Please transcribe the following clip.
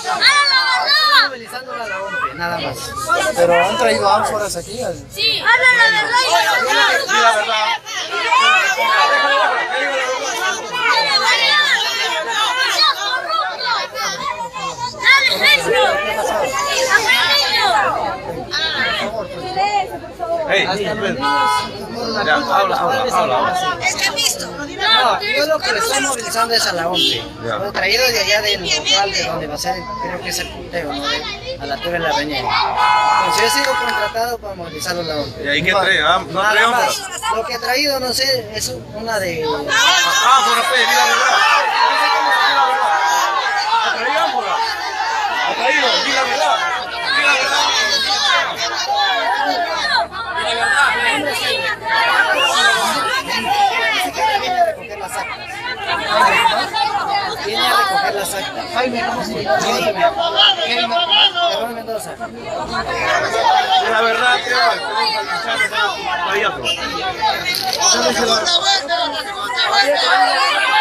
movilizando a la OMP, nada más. Pero han traído ánforas aquí. Sí, habla la verdad y la verdad. Habla. Es que he visto. No, yo lo que le estoy movilizando es a la OMP. Lo he traído de allá del local de donde va a ser, creo que es el punteo, ¿no? A la Torre de la Reñera. Entonces yo he sido contratado para movilizarlo a la OMP. ¿Y ahí qué trae? ¿No trae ánforas? Lo que he traído, no sé, es una de... Bueno, pues, di la verdad. ¿Ha traído ánforas? ¿Ha traído? Di la verdad. Di la verdad. Viene a recoger las actas. Jaime, ¿cómo se llama? Jaime Mendoza. La verdad, creo que